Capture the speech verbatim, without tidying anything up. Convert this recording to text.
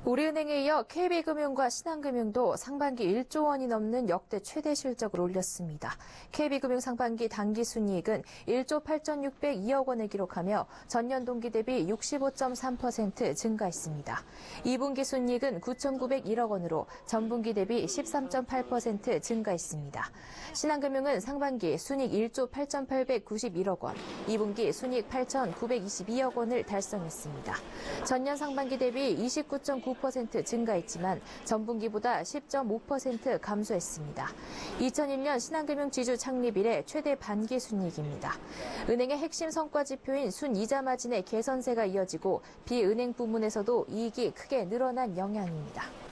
우리은행에 이어 케이비금융과 신한금융도 상반기 일조 원이 넘는 역대 최대 실적을 올렸습니다. 케이비금융 상반기 당기순이익은 일조 팔천육백이억 원을 기록하며 전년 동기 대비 육십오 점 삼 퍼센트 증가했습니다. 이 분기 순이익은 구천구백일억 원으로 전분기 대비 십삼 점 팔 퍼센트 증가했습니다. 신한금융은 상반기 순이익 일조 팔천팔백구십일억 원, 이 분기 순이익 팔천구백이십이억 원을 달성했습니다. 전년 상반기 대비 이십구 점 구 퍼센트 증가했지만 전분기보다 십 점 오 퍼센트 감소했습니다. 이천일 년 신한금융 지주 창립 이래 최대 반기 순이익입니다. 은행의 핵심 성과 지표인 순이자 마진의 개선세가 이어지고 비은행 부문에서도 이익이 크게 늘어난 영향입니다.